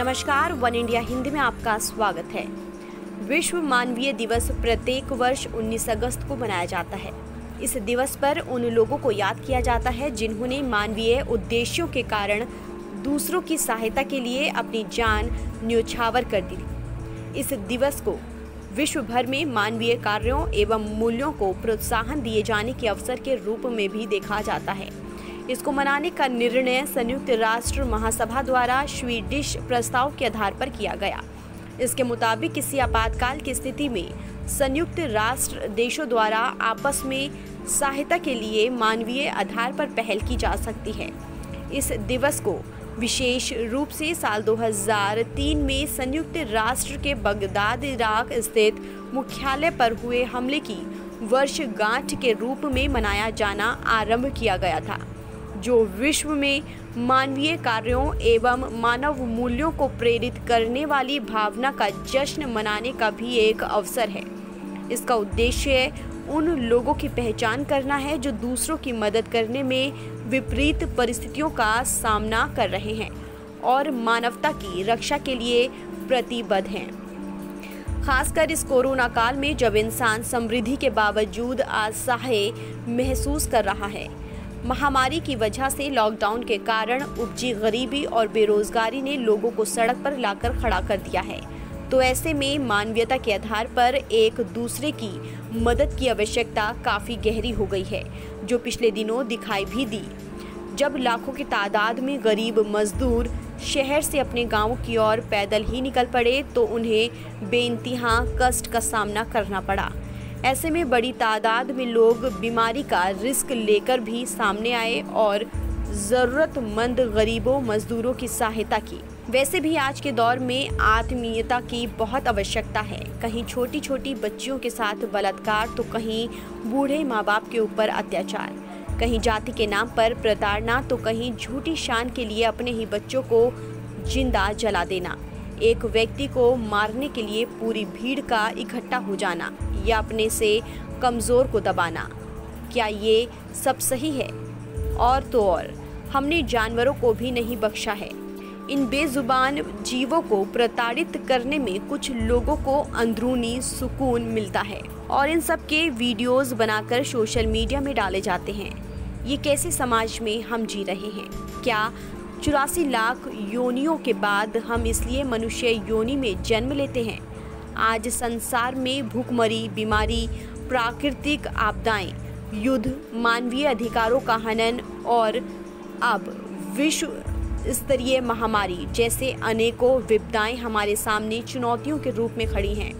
नमस्कार, one India Hindi में आपका स्वागत है। विश्व मानवीय दिवस प्रत्येक वर्ष 19 अगस्त को मनाया जाता है। इस दिवस पर उन लोगों को याद किया जाता है जिन्होंने मानवीय उद्देश्यों के कारण दूसरों की सहायता के लिए अपनी जान न्योछावर कर दी। इस दिवस को विश्व भर में मानवीय कार्यों एवं मूल्यों को प्रोत्साहन दिए जाने के अवसर के रूप में भी देखा जाता है। इसको मनाने का निर्णय संयुक्त राष्ट्र महासभा द्वारा स्वीडिश प्रस्ताव के आधार पर किया गया। इसके मुताबिक किसी आपातकाल की स्थिति में संयुक्त राष्ट्र देशों द्वारा आपस में सहायता के लिए मानवीय आधार पर पहल की जा सकती है। इस दिवस को विशेष रूप से साल 2003 में संयुक्त राष्ट्र के बगदाद इराक स्थित मुख्यालय पर हुए हमले की वर्षगांठ के रूप में मनाया जाना आरंभ किया गया था, जो विश्व में मानवीय कार्यों एवं मानव मूल्यों को प्रेरित करने वाली भावना का जश्न मनाने का भी एक अवसर है। इसका उद्देश्य उन लोगों की पहचान करना है जो दूसरों की मदद करने में विपरीत परिस्थितियों का सामना कर रहे हैं और मानवता की रक्षा के लिए प्रतिबद्ध हैं। खासकर इस कोरोना काल में जब इंसान समृद्धि के बावजूद असहाय महसूस कर रहा है। महामारी की वजह से लॉकडाउन के कारण उपजी गरीबी और बेरोजगारी ने लोगों को सड़क पर लाकर खड़ा कर दिया है। तो ऐसे में मानवीयता के आधार पर एक दूसरे की मदद की आवश्यकता काफ़ी गहरी हो गई है, जो पिछले दिनों दिखाई भी दी, जब लाखों की तादाद में गरीब मजदूर शहर से अपने गाँव की ओर पैदल ही निकल पड़े तो उन्हें बेइंतहा कष्ट का सामना करना पड़ा। ऐसे में बड़ी तादाद में लोग बीमारी का रिस्क लेकर भी सामने आए और ज़रूरतमंद गरीबों मजदूरों की सहायता की। वैसे भी आज के दौर में आत्मीयता की बहुत आवश्यकता है। कहीं छोटी छोटी बच्चियों के साथ बलात्कार तो कहीं बूढ़े माँ बाप के ऊपर अत्याचार, कहीं जाति के नाम पर प्रताड़ना तो कहीं झूठी शान के लिए अपने ही बच्चों को जिंदा जला देना, एक व्यक्ति को मारने के लिए पूरी भीड़ का इकट्ठा हो जाना या अपने से कमज़ोर को दबाना। क्या ये सब सही है? और तो और हमने जानवरों को भी नहीं बख्शा है। इन बेजुबान जीवों को प्रताड़ित करने में कुछ लोगों को अंदरूनी सुकून मिलता है और इन सब के वीडियोस बनाकर सोशल मीडिया में डाले जाते हैं। ये कैसे समाज में हम जी रहे हैं? क्या 84 लाख योनियों के बाद हम इसलिए मनुष्य योनि में जन्म लेते हैं? आज संसार में भूखमरी, बीमारी, प्राकृतिक आपदाएं, युद्ध, मानवीय अधिकारों का हनन और अब विश्व स्तरीय महामारी जैसे अनेकों विपदाएं हमारे सामने चुनौतियों के रूप में खड़ी हैं।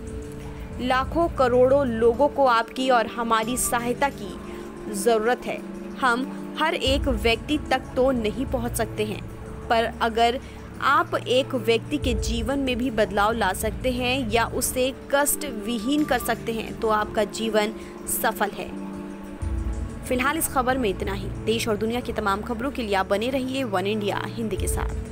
लाखों करोड़ों लोगों को आपकी और हमारी सहायता की ज़रूरत है। हम हर एक व्यक्ति तक तो नहीं पहुंच सकते हैं, पर अगर आप एक व्यक्ति के जीवन में भी बदलाव ला सकते हैं या उसे कष्ट विहीन कर सकते हैं तो आपका जीवन सफल है। फिलहाल इस खबर में इतना ही। देश और दुनिया की तमाम खबरों के लिए आप बने रहिए वन इंडिया हिंदी के साथ।